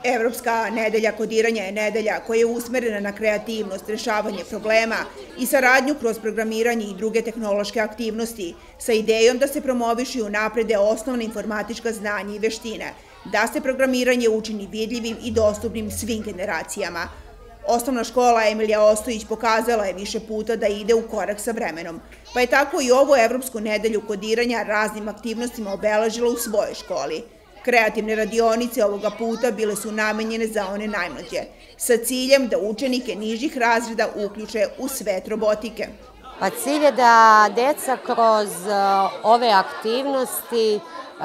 Evropska nedelja kodiranja je nedelja koja je usmerena na kreativnost, rešavanje problema i saradnju kroz programiranje i druge tehnološke aktivnosti sa idejom da se promovišu i unaprede osnovna informatička znanja i veštine, da se programiranje učini vidljivim i dostupnim svim generacijama. Osnovna škola Emilija Ostojić pokazala je više puta da ide u korak sa vremenom, pa je tako i ovu Evropsku nedelju kodiranja raznim aktivnostima obeležila u svojoj školi. Kreativne radionice ovoga puta bile su namenjene za one najmlađe, sa ciljem da učenike nižih razreda uključe u svet robotike. Pa cilj je da deca kroz ove aktivnosti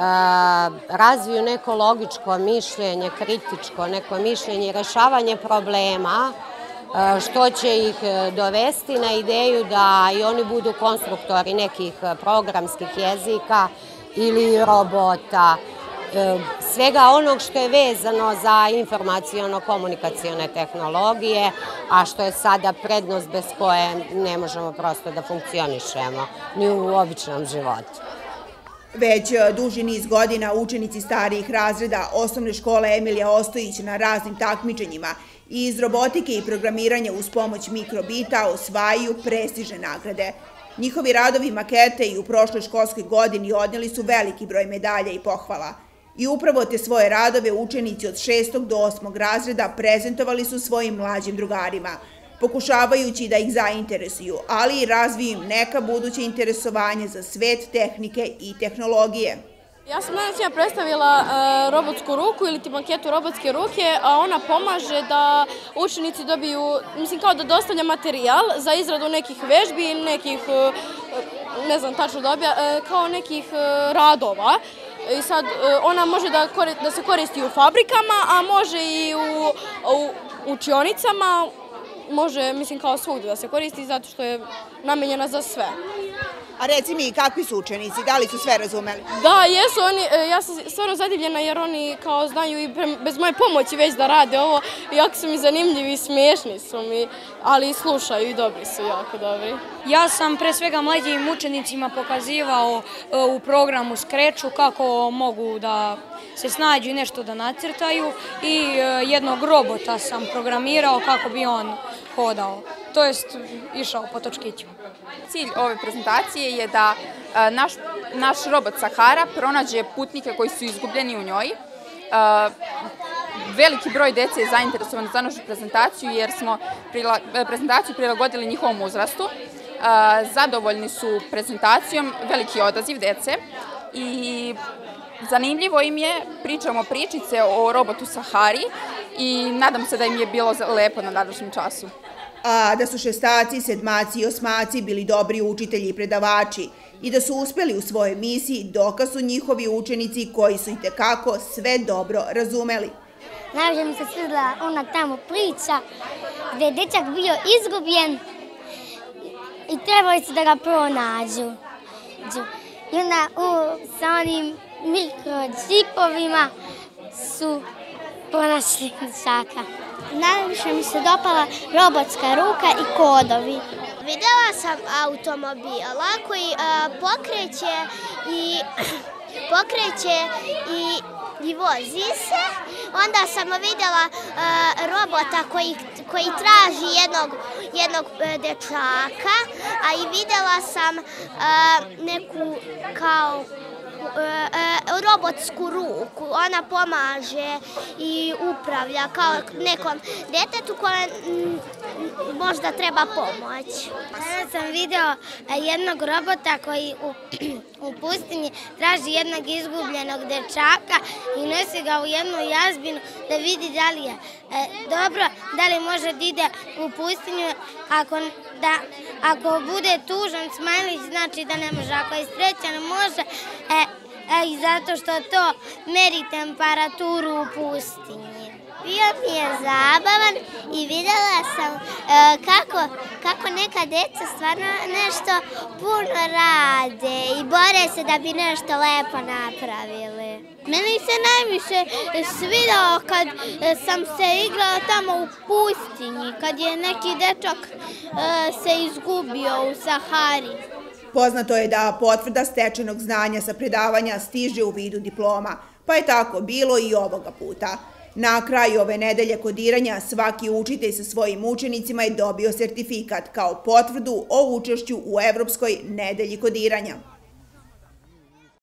razviju neko logičko mišljenje, kritičko neko mišljenje i rešavanje problema, što će ih dovesti na ideju da i oni budu konstruktori nekih programskih jezika ili robota, svega onog što je vezano za informaciono-komunikacione tehnologije, a što je sada prednost bez koje ne možemo prosto da funkcionišemo ni u običnom životu. Već duži niz godina učenici starijih razreda osnovne škole Emilija Ostojić na raznim takmičenjima i iz robotike i programiranja uz pomoć mikrobita osvajaju prestižne nagrade. Njihovi radovi makete i u prošloj školskoj godini odneli su veliki broj medalja i pohvala. I upravo te svoje radove učenici od 6. do 8. razreda prezentovali su svojim mlađim drugarima, pokušavajući da ih zainteresuju, ali i razviju im neka buduća interesovanja za svet tehnike i tehnologije. Ja sam danas predstavila robotsku ruku ili ti maketu robotske ruke, a ona pomaže da učenici dobiju, mislim kao da dostavlja materijal za izradu nekih vežbi, nekih, ne znam tačno dobija, kao nekih radova. I sad ona može da se koristi u fabrikama, a može i u učionicama, može, mislim, kao svugde da se koristi zato što je namenjena za sve. A reci mi, kakvi su učenici? Da li su sve razumeli? Da, jesu oni, ja sam stvarno zadivljena jer oni kao znaju i bez moje pomoći već da rade ovo. Jako su mi zanimljivi i smiješni su mi, ali slušaju i dobri su, jako dobri. Ja sam pre svega mlađim učenicima pokazivao u programu Scratchu kako mogu da se snađu i nešto da nacrtaju i jednog robota sam programirao kako bi on hodao, to jest išao po točkićima. Cilj ove prezentacije je da naš robot Sahara pronađe putnike koji su izgubljeni u njoj. Veliki broj dece je zainteresovan za našu prezentaciju jer smo prezentaciju prilagodili njihovom uzrastu. Zadovoljni su prezentacijom, veliki odaziv dece i zanimljivo im je, pričamo pričice o robotu Sahari i nadam se da im je bilo lepo na današnjem času. A da su šestaci, sedmaci i osmaci bili dobri učitelji i predavači i da su uspeli u svojoj misiji, dokaz su njihovi učenici koji su itekako sve dobro razumeli. Najviše mi se svidela ona tamo priča gde je dečak bio izgubljen i trebali su da ga pronađu. I onda sa onim mikročipovima su pronašli dečaka. Najviše mi se dopala robotska ruka i kodovi. Videla sam automobila koji pokreće i vozi se. Onda sam videla robota koji traži jednog dečaka, a i videla sam neku kao robotsku ruku. Ona pomaže i upravlja kao nekom detetu koje možda treba pomoć. Danas sam video jednog robota koji u pustinji traži jednog izgubljenog dečaka i nosi ga u jednu jazbinu da vidi da li je dobro, da li može da ide u pustinju. Ako bude tužan smajlić, znači da ne može. Ako je srećan, može. I zato što to meri temperaturu u pustinji. Bio mi je zabavan i videla sam kako neka deca stvarno nešto puno rade i bore se da bi nešto lepo napravili. Meni se najviše svidao kad sam se igrala tamo u pustinji, kad je neki dečak se izgubio u Sahari. Poznato je da potvrda stečenog znanja sa predavanja stiže u vidu diploma, pa je tako bilo i ovoga puta. Na kraju ove nedelje kodiranja svaki učitelj sa svojim učenicima je dobio sertifikat kao potvrdu o učešću u Evropskoj nedelji kodiranja.